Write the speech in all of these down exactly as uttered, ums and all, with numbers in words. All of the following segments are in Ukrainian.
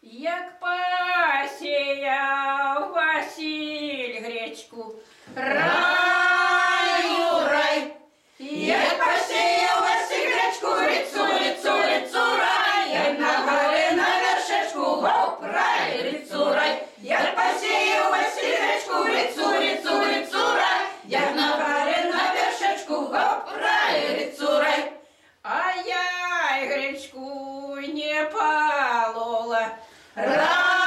Як посіяв Василь гречку, раю рай. Як посіяв Василь гречку, рицу, рицу, рицу, рай. Як на горі на вершечку, гоп, рай, рицу, рай. Як посіяв Василь гречку, рицу, рицу, рицу, рай. Як на горі на вершечку, гоп, рай, рицу, рай. А я й гречку не полола, раю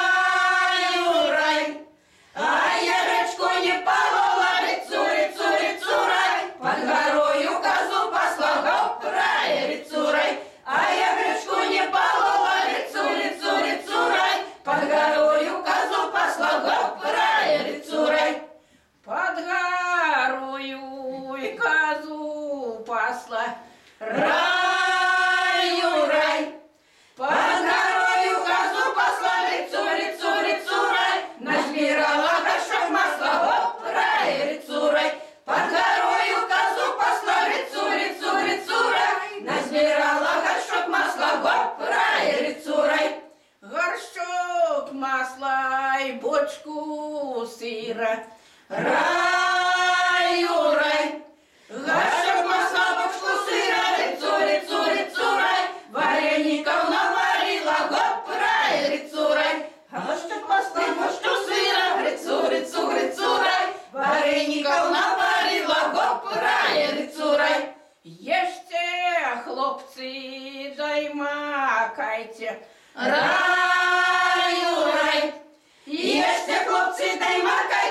рай. А я гречку не полола, рицу, рицу, рицу, рай. Под горою козу пасла, гоп, рай, рицу, рай. А я гречку не полола, рицу, рицу, рицу, рай. Под горою козу пасла, гоп, рай, рицу, рай. Под горою и козу пасла, раю рай. Под горою козу пасла, рицу, рицу, рицу, рай. Назбирала горшок масла, гоп, рай, рицу, рай. Под горою козу пасла, рицу, рицу, рицу, рай. Назбирала горшок масла, гоп, рай, рицу, рай. Горшок масла и бочку сыра, раю рай. Горшок масла, бочку сыра, рицу, рицу, рицу, рай. Вареников наварила, гоп, рай, рицу, рай. Горшок масла, бочку сыра, рицу, рицу, рицу, рай. Вареников наварила, гоп, рай, рицу, рай. Ешьте, хлопцы, дай макайте, раю рай. Ешьте, хлопцы, дай макайте.